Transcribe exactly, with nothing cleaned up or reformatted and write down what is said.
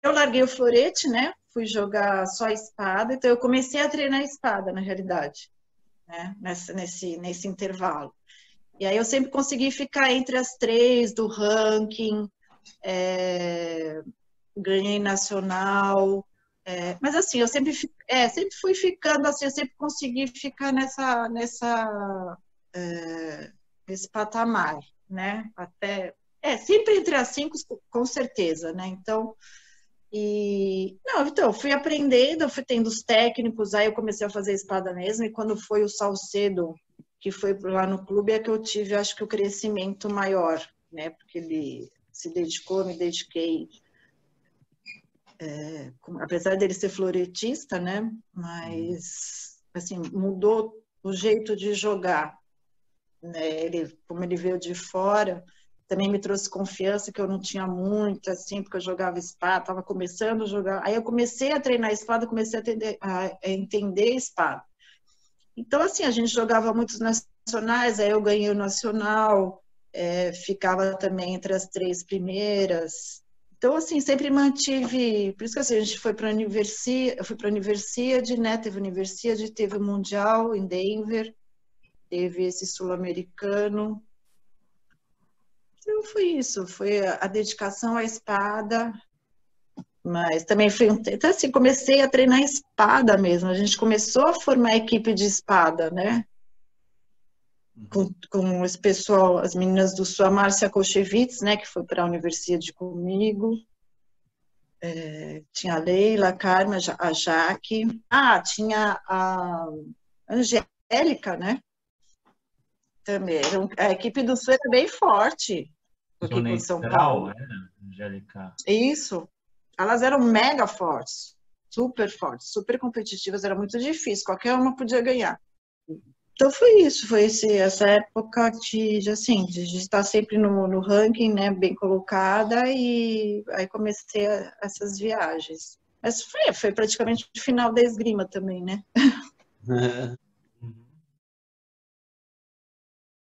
eu larguei o florete, né? Fui jogar só espada, então eu comecei a treinar espada, na realidade, né? Nessa, nesse, nesse intervalo. E aí eu sempre consegui ficar entre as três do ranking, é, ganhei nacional, é, mas assim, eu sempre, é, sempre fui ficando assim, eu sempre consegui ficar nessa, nessa, é, nesse patamar, né? Até, é, sempre entre as cinco, com certeza, né? Então, e, não, então, eu fui aprendendo, eu fui tendo os técnicos, aí eu comecei a fazer espada mesmo, e quando foi o Salcedo, que foi lá no clube, é que eu tive, acho que o crescimento maior, né? Porque ele se dedicou, eu me dediquei, é, apesar dele ser floretista, né? Mas, assim, mudou o jeito de jogar, né? Ele, como ele veio de fora, também me trouxe confiança que eu não tinha muito, assim, porque eu jogava espada, estava começando a jogar. Aí eu comecei a treinar espada, comecei a, entender, a entender espada. Então, assim, a gente jogava muitos nacionais, aí eu ganhei o nacional, é, ficava também entre as três primeiras. Então, assim, sempre mantive. Por isso que assim, a gente foi para a Universidade, eu fui para a Universidade, né? Teve a Universidade, teve o Mundial em Denver, teve esse sul-americano. Então, foi isso, foi a dedicação à espada, mas também foi um... Então, assim, comecei a treinar espada mesmo, a gente começou a formar a equipe de espada, né? Com, com esse pessoal, as meninas do Sul, a Márcia Kolchevitz, né, que foi para a universidade comigo, é, tinha a Leila, a Carmen, a Jaque, ah, tinha a Angélica, né? Também, a equipe do Sul era bem forte aqui Zona com São Integral, Paulo. é, Angélica? Isso. Elas eram mega fortes, super fortes, super competitivas, era muito difícil, qualquer uma podia ganhar. Então foi isso, foi esse, essa época de, de, assim, de estar sempre no, no ranking, né, bem colocada, e aí comecei a, essas viagens. Mas foi, foi praticamente o final da esgrima também, né?